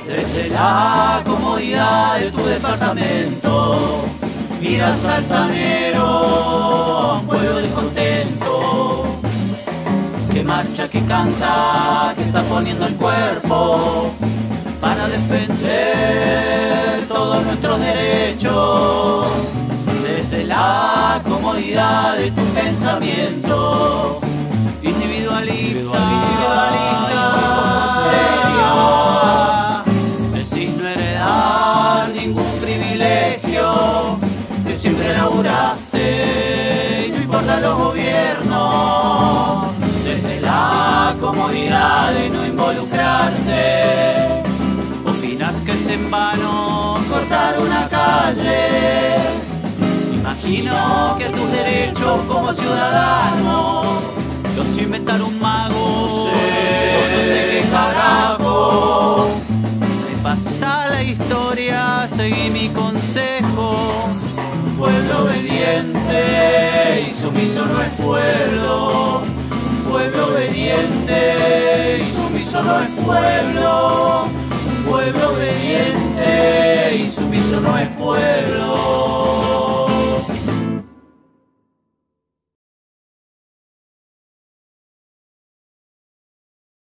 Desde la comodidad de tu departamento, miras altanero a un pueblo descontento, que marcha, que canta, que está poniendo el cuerpo para defender todos nuestros derechos. Desde la comodidad de tu pensamiento, individualista, serio, decís no heredar ningún privilegio, que siempre laburaste y no importa los gobiernos. Desde la comodidad de no involucrarte, opinas que es en vano cortar una calle. Imagino que tus derechos como ciudadano los inventaron un mago, no sé qué carajo. Repasá la historia, seguí mi consejo. Un pueblo obediente y sumiso no es pueblo. Un pueblo obediente y sumiso no es pueblo. Un pueblo obediente y sumiso no es pueblo.